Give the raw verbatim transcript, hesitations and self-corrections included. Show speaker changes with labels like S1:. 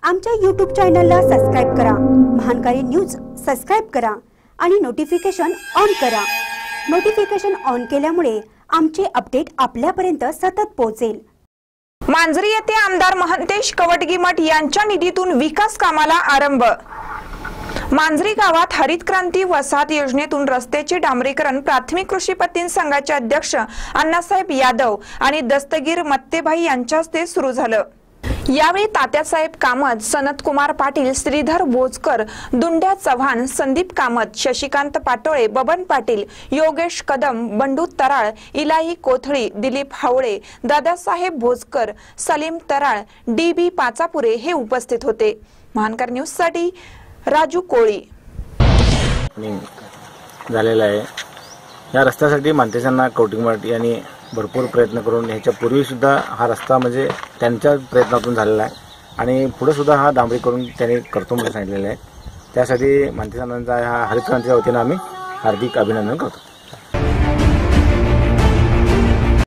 S1: आमच्या यूट्यूब चॅनलला सबस्क्राइब करा, महानकारी न्यूज सबस्क्राइब करा आणि नोटिफिकेशन ऑन करा। नोटिफिकेशन ऑन केल्यामुळे आमचे अपडेट आपल्यापर्यंत सतत पोहोचेल।
S2: मांजरी येथे आमदार महंतेश कवटगीमठ यांच्या निधीतून विकास कामाला आरंभ। मांजरी गावात हरित क्रांती वसाहत योजनेतून रस्त्याचे डांबरीकरण प्राथमिक कृषी पत्ती संघाचे अध्यक्ष अण्णासाहेब यादव आणि दस्तगीर मत्तेभाई यांच्या हस्ते सुरू झालं। यावेळी तात्यासाहेब कामत, सनत कुमार पाटील, श्रीधर भोजकर, दुंड्या चव्हाण, संदीप कामत, शशिकांत पाटोळे, बबन पाटील, योगेश कदम, बंडू तराळ, इलाही कोथळी, दिलीप हावळे, दादासाहेब भोजकर, सलीम तराळ, डी बी पाचापुरे हे उपस्थित होते। महानकर न्यूज साठी राजू कोळी
S3: झालेला आहे। या रस्त्यासाठी मांतेशांना कवटगीमठ यांनी भरपूर प्रयत्न करून ह्याच्या पूर्वी सुद्धा हा रस्ता म्हणजे त्यांच्या प्रयत्नातून झालेला आहे आणि पुढे सुद्धा हा डांबरी करून त्यांनी करतो म्हणून सांगितलेलं आहे। त्यासाठी मांतेशांचा ह्या हरित क्रांतीच्या वतीने आम्ही हार्दिक अभिनंदन करतो।